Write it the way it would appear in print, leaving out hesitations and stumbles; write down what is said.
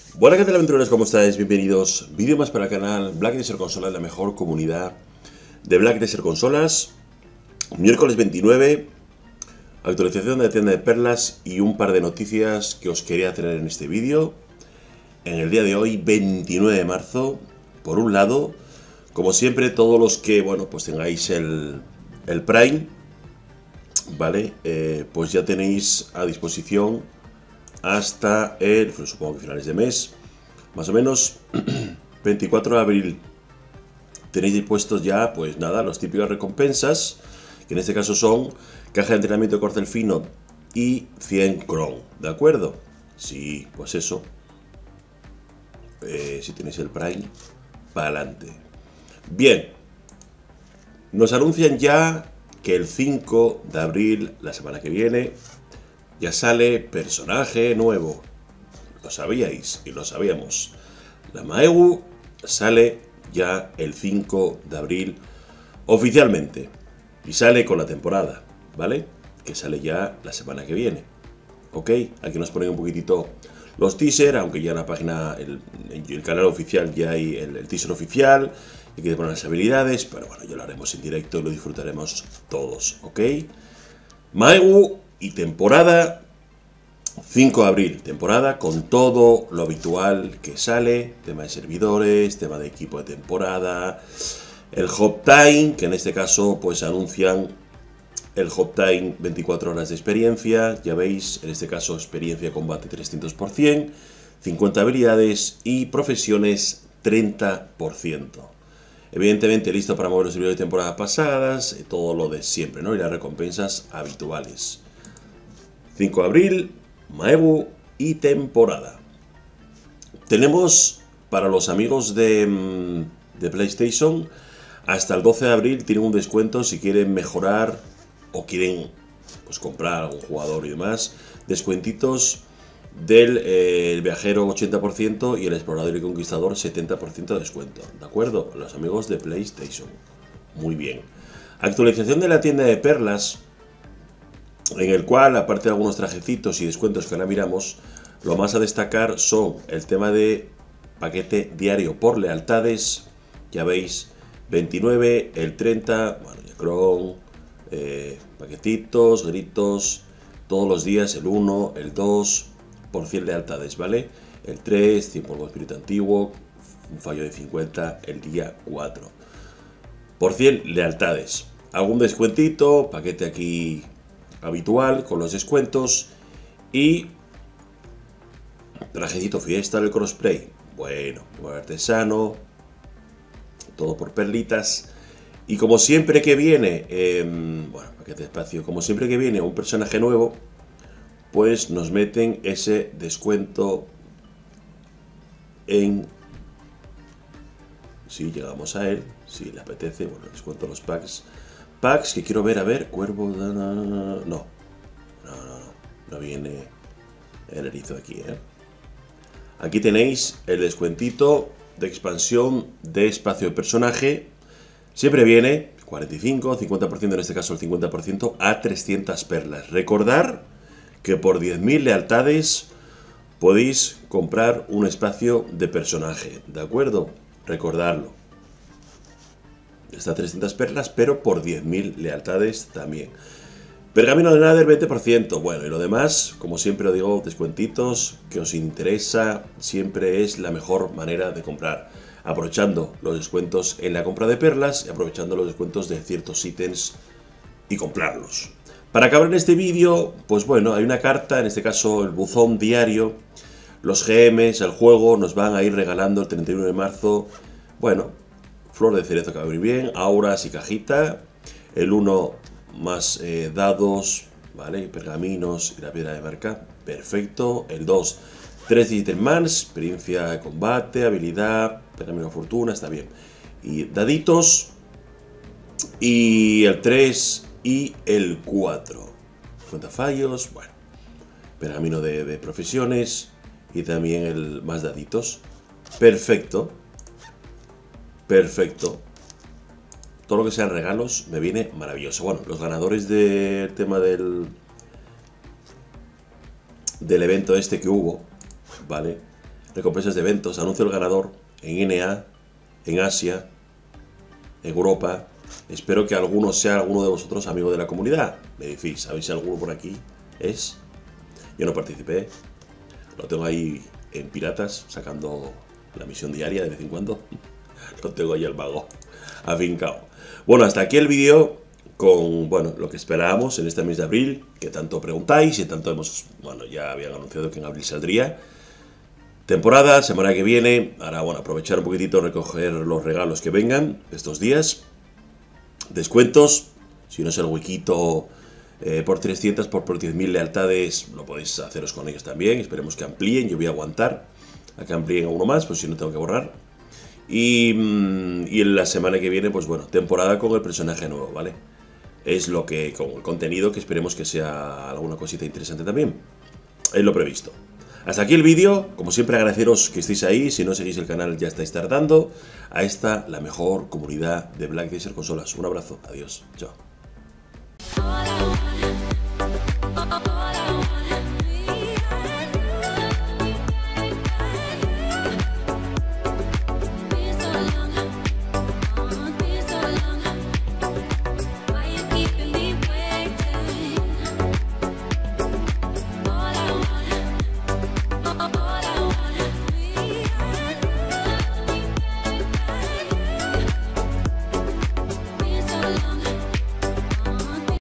Buenas, ¿qué tal, aventureros? ¿Cómo estáis? Bienvenidos. Vídeo más para el canal Black Desert Consolas, la mejor comunidad de Black Desert Consolas. Miércoles 29, actualización de la tienda de perlas y un par de noticias que os quería tener en este vídeo. En el día de hoy, 29 de marzo, por un lado, como siempre, todos los que, bueno, pues tengáis el Prime, ¿vale? Pues ya tenéis a disposición hasta el, pues supongo que finales de mes, más o menos, 24 de abril. Tenéis dispuestos ya, pues nada, las típicas recompensas, que en este caso son caja de entrenamiento de corcel fino y 100 cron, ¿de acuerdo? Sí, pues eso. Si tenéis el Prime, para adelante. Bien, nos anuncian ya que el 5 de abril, la semana que viene, ya sale personaje nuevo. Lo sabíais y lo sabíamos. La Maegu sale ya el 5 de abril oficialmente. Y sale con la temporada, ¿vale? Que sale ya la semana que viene. ¿Ok? Aquí nos ponen un poquitito los teasers, aunque ya en la página, en el canal oficial ya hay el teaser oficial. Hay que poner las habilidades, pero bueno, ya lo haremos en directo y lo disfrutaremos todos, ¿ok? Maegu y temporada 5 de abril, temporada con todo lo habitual que sale, tema de servidores, tema de equipo de temporada, el Hot Time, que en este caso pues anuncian el Hot Time 24 horas de experiencia, ya veis, en este caso experiencia combate 300%, 50 habilidades y profesiones 30%. Evidentemente listo para mover los servidores de temporada pasadas, todo lo de siempre, ¿no? Y las recompensas habituales. 5 de abril, Maegu y temporada. Tenemos para los amigos de PlayStation, hasta el 12 de abril tienen un descuento si quieren mejorar o quieren pues comprar algún jugador y demás. Descuentitos del el viajero 80% y el explorador y conquistador 70% de descuento. ¿De acuerdo? Los amigos de PlayStation. Muy bien. Actualización de la tienda de perlas, en el cual, aparte de algunos trajecitos y descuentos que ahora miramos, lo más a destacar son el tema de paquete diario por lealtades. Ya veis, 29, el 30, bueno, ya Chrome, paquetitos, gritos, todos los días, el 1, el 2, por 100 lealtades, ¿vale? El 3, 100 polvo espíritu antiguo, un fallo de 50, el día 4. Por 100 lealtades. Algún descuentito, paquete aquí habitual con los descuentos y trajecito fiesta del crossplay. Bueno, artesano, todo por perlitas. Y como siempre que viene, bueno, paquete de espacio, como siempre que viene un personaje nuevo, pues nos meten ese descuento en... Si llegamos a él, si le apetece, bueno, descuento los packs. Packs que quiero ver, a ver, cuervo... No, no viene el erizo aquí, ¿eh? Aquí tenéis el descuentito de expansión de espacio de personaje. Siempre viene 45, 50%, en este caso el 50%, a 300 perlas. Recordar que por 10.000 lealtades podéis comprar un espacio de personaje, ¿de acuerdo? Recordarlo. Está a 300 perlas, pero por 10.000 lealtades también. Pergamino de Nether 20%. Bueno, y lo demás, como siempre os digo, descuentitos que os interesa, siempre es la mejor manera de comprar. Aprovechando los descuentos en la compra de perlas y aprovechando los descuentos de ciertos ítems y comprarlos. Para acabar en este vídeo, pues bueno, hay una carta, en este caso el buzón diario. Los GMs, el juego, nos van a ir regalando el 31 de marzo, bueno, flor de cerezo que va a venir bien, auras y cajita. El 1 más dados, ¿vale? Pergaminos y la piedra de marca, perfecto. El 2, 3 ítems, experiencia de combate, habilidad, pergamino de fortuna, está bien. Y daditos. Y el 3 y el 4. Cuenta fallos, bueno. Pergamino de profesiones y también el más daditos. Perfecto. Perfecto. Todo lo que sean regalos me viene maravilloso. Bueno, los ganadores del tema del evento este que hubo, ¿vale? recompensas de eventos, anuncio el ganador en NA, en Asia, en Europa. Espero que alguno sea alguno de vosotros amigo de la comunidad. Me decís, ¿sabéis si alguno por aquí es? Yo no participé. Lo tengo ahí en piratas, sacando la misión diaria de vez en cuando. Lo tengo ahí al mago afincado. Bueno, hasta aquí el vídeo con, bueno, lo que esperábamos en este mes de abril, que tanto preguntáis y tanto hemos, bueno, ya habían anunciado que en abril saldría. Temporada, semana que viene, ahora, bueno, aprovechar un poquitito, recoger los regalos que vengan estos días. Descuentos, si no es el huequito por 300, por 10.000 lealtades, lo podéis haceros con ellos también. Esperemos que amplíen, yo voy a aguantar a que amplíen a uno más, pues si no tengo que borrar. Y en la semana que viene, pues bueno, temporada con el personaje nuevo, ¿vale? Es lo que, con el contenido, que esperemos que sea alguna cosita interesante también. Es lo previsto. Hasta aquí el vídeo. Como siempre, agradeceros que estéis ahí. Si no seguís el canal, ya estáis tardando. A esta, la mejor comunidad de Black Desert Consolas. Un abrazo. Adiós. Chao.